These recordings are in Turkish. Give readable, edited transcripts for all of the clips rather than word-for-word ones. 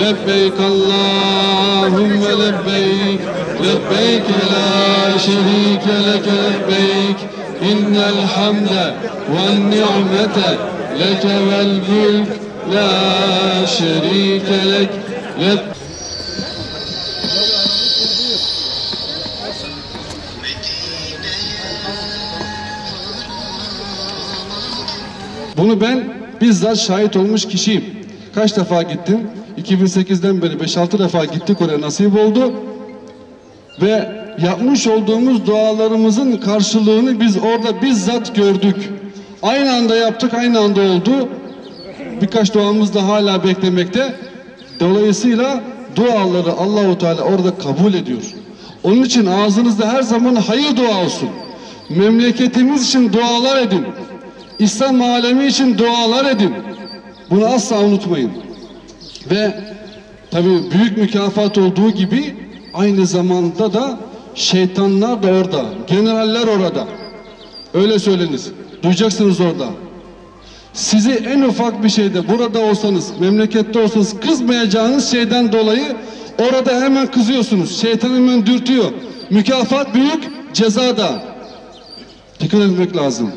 لبيك اللهم لبيك لبيك لا شريك لك لبيك إن الحمد والنعمة لك والملك لا شريك لك Bunu ben bizzat şahit olmuş kişiyim. Kaç defa gittim? 2008'den beri 5-6 defa gittik, oraya nasip oldu. Ve yapmış olduğumuz dualarımızın karşılığını biz orada bizzat gördük. Aynı anda yaptık, aynı anda oldu. Birkaç duamız da hala beklemekte. Dolayısıyla duaları Allahu Teala orada kabul ediyor. Onun için ağzınızda her zaman hayır dua olsun. Memleketimiz için dualar edin. İslam alemi için dualar edin. Bunu asla unutmayın. Ve tabii büyük mükafat olduğu gibi aynı zamanda da şeytanlar da orada, generaller orada. Öyle söylenir. Duyacaksınız orada. Sizi en ufak bir şeyde, burada olsanız, memlekette olsanız kızmayacağınız şeyden dolayı orada hemen kızıyorsunuz. Şeytan hemen dürtüyor. Mükafat büyük, ceza da. Dikkat etmek lazım.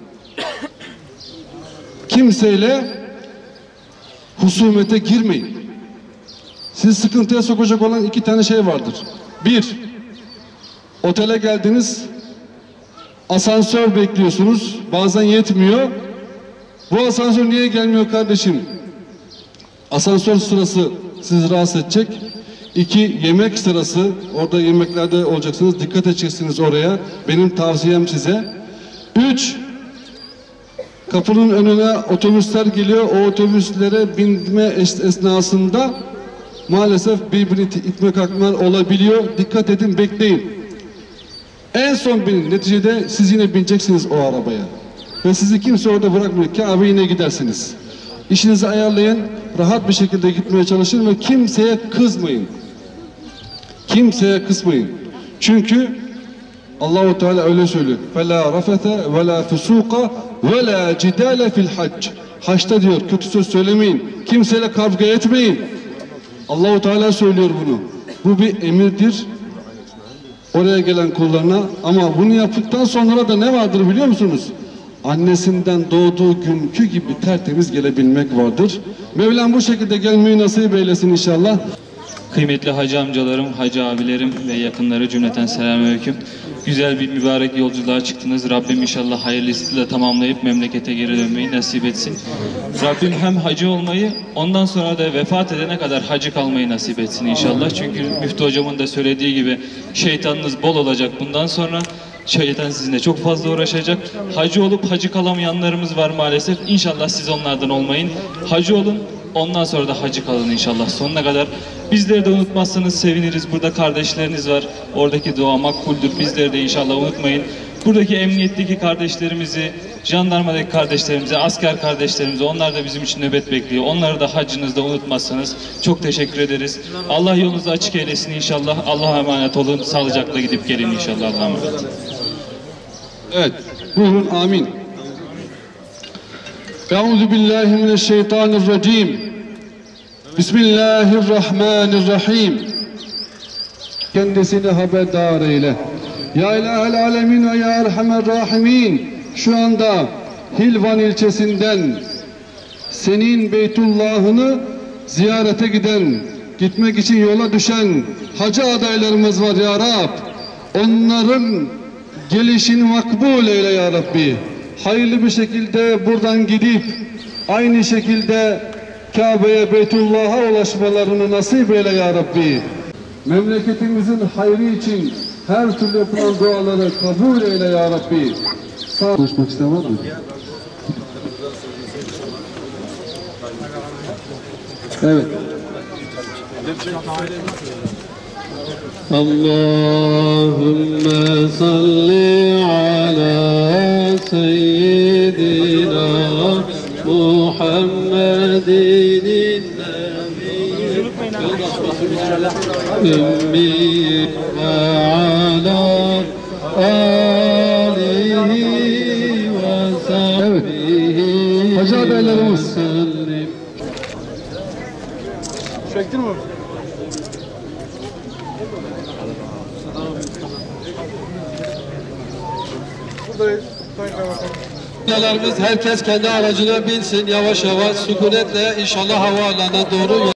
Kimseyle husumete girmeyin. Sizi sıkıntıya sokacak olan iki tane şey vardır. Bir, otele geldiniz, asansör bekliyorsunuz, bazen yetmiyor. Bu asansör niye gelmiyor kardeşim? Asansör sırası sizi rahatsız edecek. İki, yemek sırası, orada yemeklerde olacaksınız, dikkat edeceksiniz oraya. Benim tavsiyem size. Üç, kapının önüne otobüsler geliyor, o otobüslere binme esnasında maalesef birbirini itme kalkmalar olabiliyor. Dikkat edin, bekleyin. En son binin. Neticede siz yine bineceksiniz o arabaya. Ve sizi kimse orada bırakmıyor. Kabe yine gidersiniz. İşinizi ayarlayın, rahat bir şekilde gitmeye çalışın ve kimseye kızmayın. Kimseye kızmayın. Çünkü Allahu Teala öyle söylüyor. فَلَا رَفَثَ وَلَا فُسُوقَ وَلَا جِدَالَ فِي الْحَجِّ. Haçta diyor, kötü söz söylemeyin. Kimseyle kavga etmeyin. Allahu Teala söylüyor bunu. Bu bir emirdir oraya gelen kullarına. Ama bunu yaptıktan sonra da ne vardır biliyor musunuz? Annesinden doğduğu günkü gibi tertemiz gelebilmek vardır. Mevlam bu şekilde gelmeyi nasip eylesin inşallah. Kıymetli hacı amcalarım, hacı abilerim ve yakınları cümleten selamünaleyküm. Güzel bir mübarek yolculuğa çıktınız. Rabbim inşallah hayırlısıyla tamamlayıp memlekete geri dönmeyi nasip etsin. Rabbim hem hacı olmayı, ondan sonra da vefat edene kadar hacı kalmayı nasip etsin inşallah. Çünkü Müftü hocamın da söylediği gibi şeytanınız bol olacak bundan sonra. Şeytan sizinle çok fazla uğraşacak. Hacı olup hacı kalamayanlarımız var maalesef. İnşallah siz onlardan olmayın. Hacı olun. Ondan sonra da hacı kalın inşallah sonuna kadar. Bizleri de unutmazsanız seviniriz. Burada kardeşleriniz var. Oradaki dua makbuldür. Bizleri de inşallah unutmayın. Buradaki emniyetteki kardeşlerimizi, jandarmadaki kardeşlerimizi, asker kardeşlerimizi, onlar da bizim için nöbet bekliyor. Onları da hacınızda unutmazsanız çok teşekkür ederiz. Allah yolunuzu açık eylesin inşallah. Allah'a emanet olun. Sağlıcakla gidip gelin inşallah. Allah'a emanet. Evet. Buyurun amin. Euzubillahimineşşeytanirracim. Bismillahirrahmanirrahim. Kendisini haberdar eyle. Ya ilahel alemin ve ya erhamer rahimin. Şu anda Hilvan ilçesinden senin Beytullah'ını ziyarete giden, gitmek için yola düşen hacı adaylarımız var ya Rab. Onların gelişini makbul eyle ya Rabbi. Hayırlı bir şekilde buradan gidip aynı şekilde Kabe'ye, Beytullah'a ulaşmalarını nasip eyle ya Rabbi. Memleketimizin hayrı için her türlü yapılan duaları kabul eyle ya Rabbi. Sağ konuşmak isteyen var mı? Evet. Allahümme salli ala seyyidina Muhammedin ümmi ve ala alihi ve sahbihi. Hacı adaylarımız. Çektin mi? Herkes kendi aracına binsin, yavaş yavaş sükunetle inşallah havaalanına doğru